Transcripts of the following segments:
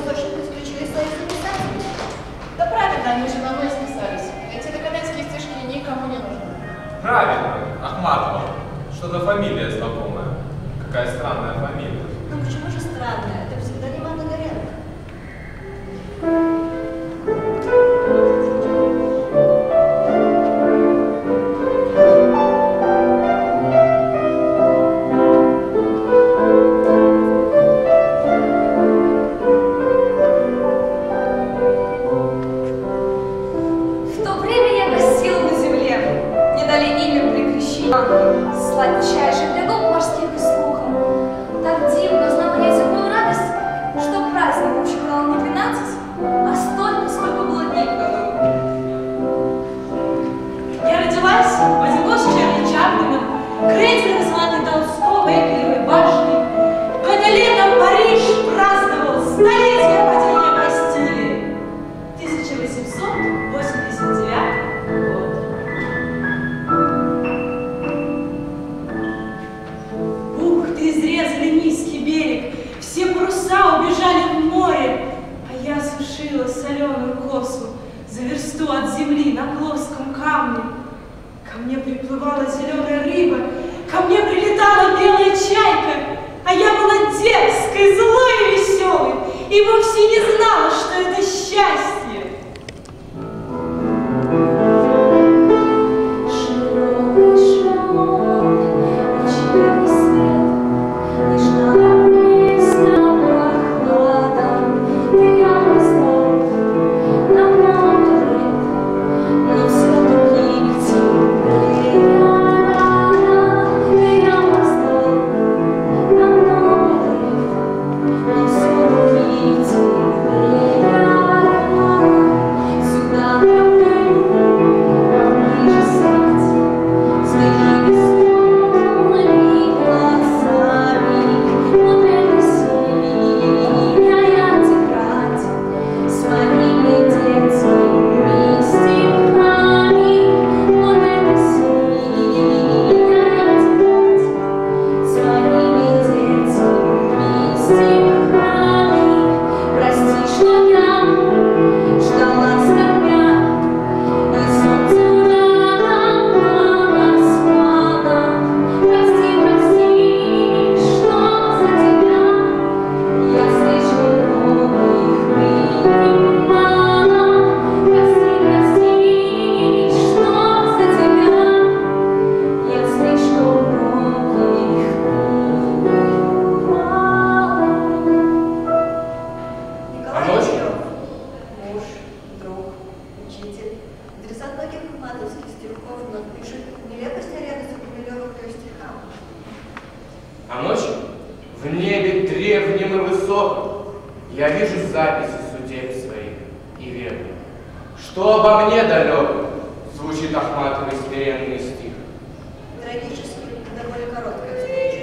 источник исключили своих писателей. Да правильно, они же на мной списались. Эти декадентские стишки никому не нужны. Правильно, Ахматова. Что-то фамилия знакомая. Какая странная фамилия. Ну почему же странная? Это всегда не Магногоренко. Сладчайших для губ морских и слуха. Так дивно знал я земную радость, что праздников считал не 12, а столько, сколько было дней в году. Я родилась в один год с Чарли Чаплином, крейсером званый Толстого и Эйфелевой башней. В это лето Париж праздновал столетие падения Бастилии. 1889 год. Изрезали низкий берег, все паруса убежали в море, а я сушила соленую косу за версту от земли на плоском камне. Ко мне приплывала зеленая рыба, ко мне прилетала белая чайка, а я была дерзкой, злой и веселой, и вовсе не знала, что это счастье. А ночью в небе древнем и высоком я вижу записи судеб своих и верю, что обо мне далеко звучит Ахматовый смиренный стих. Трагически, довольно короткая встреча.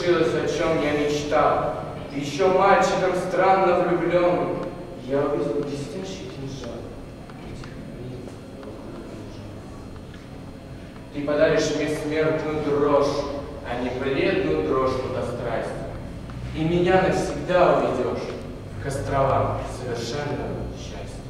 свершилось, о чем я мечтал. Ты еще мальчиком странно влюбленным. Я увидел блестящий кинжал. Ты подаришь мне смертную дрожь, а не бледную дрожь страсти. И меня навсегда уведешь к островам совершенного счастья.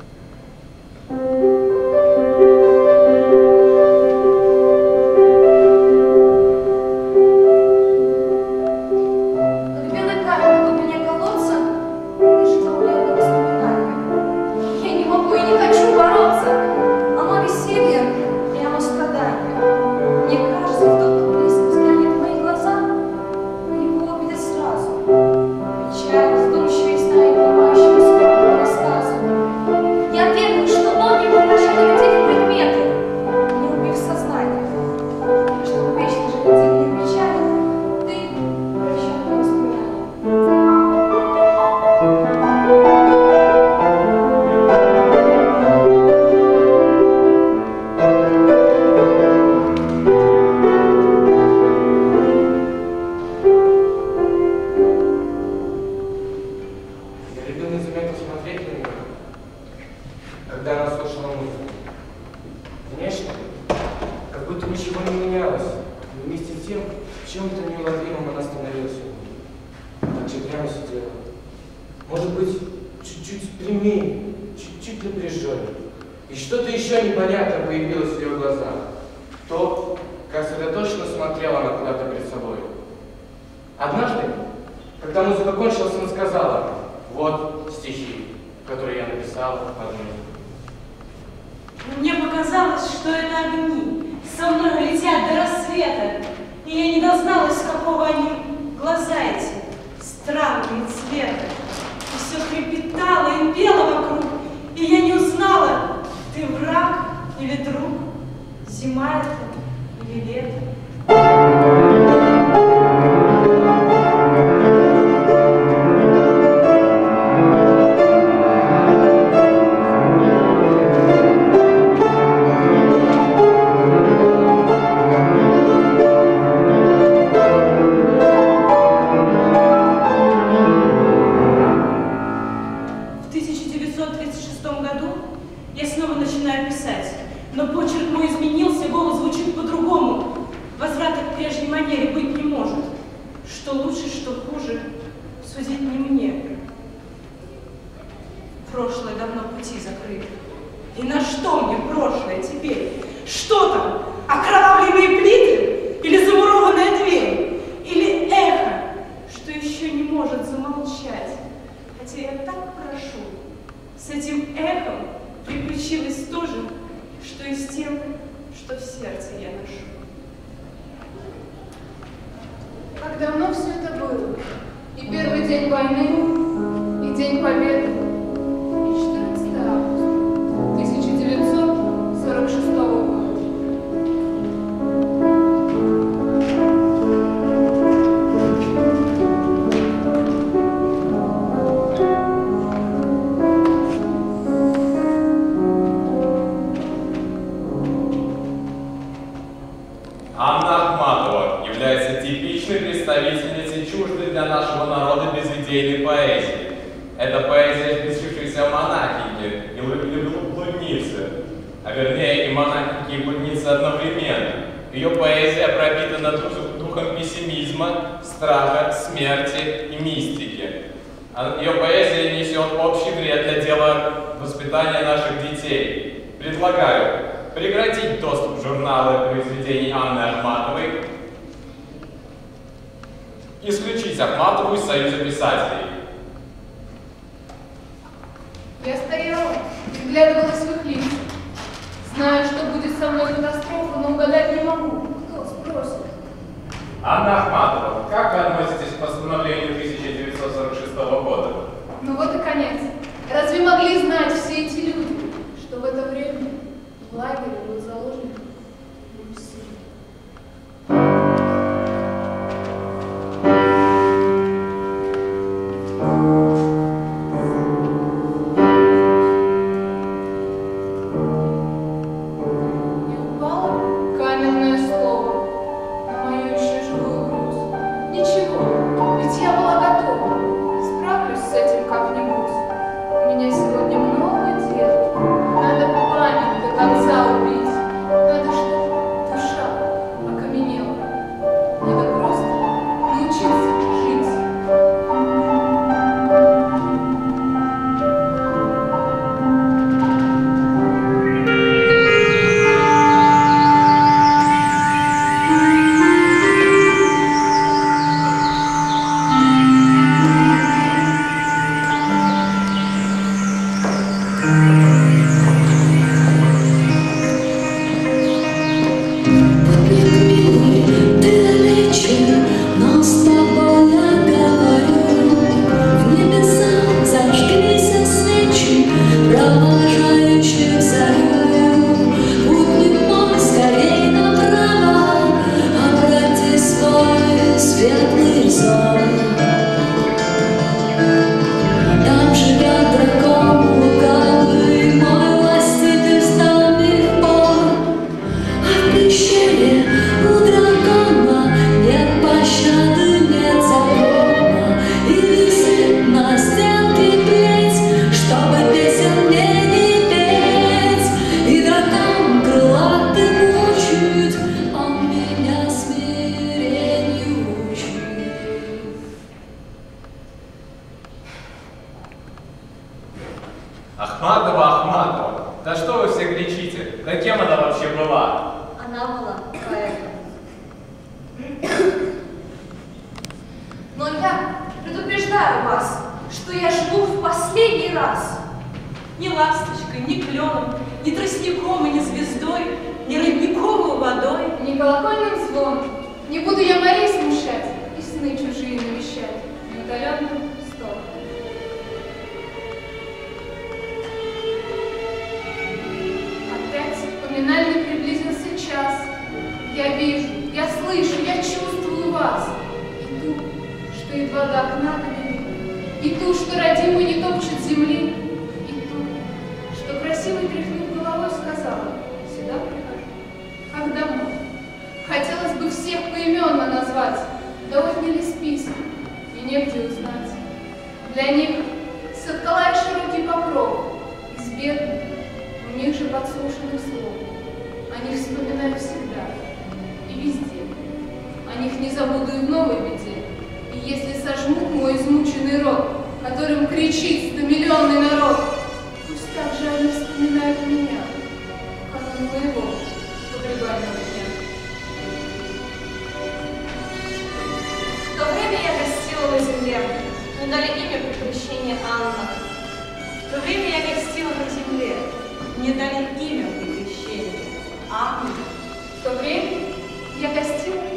сон. Там живет дракон лукавый, мой властитель с давних пор. А в пещере у дракона нет пощады, нет закона, и висит на стенке плеть, чтобы песен мне не петь. И дракон крылатый мучит, он меня смирению учит. Ахматова, Ахматова, да что вы все кричите? Да кем она вообще была? Она была поэтом. Но я предупреждаю вас, что я живу в последний раз. Ни ласточкой, ни кленом, ни тростником и ни звездой, ни родниковой водой. Ни колокольным звоном. Не буду я морей смущать и сны чужие навещать. Ни удаленным столом. Опять поминальный приблизился час. Я вижу, я слышу, я чувствую вас. И ту, что едва до окна довели, и ту, что родимый не топчет земли, и ту, что красивой тряхнув головой сказала: сюда прихожу, как домой. Хотелось бы всех поименно назвать, да отняли список, и негде узнать. Для них соткала я широкий покров из бедных, у них же подслушанных слов. О них вспоминаю всегда и везде. О них не забуду и в новой беде. И если сожмут мой измученный рот, которым кричит стомиллионный народ, пусть так же они вспоминают меня, в канун моего погребального дня. В то время я гостила на земле, мне дали имя при крещении Анна. В то время я гостила на земле, мне дали имя при крещении Анна. В то время я гостила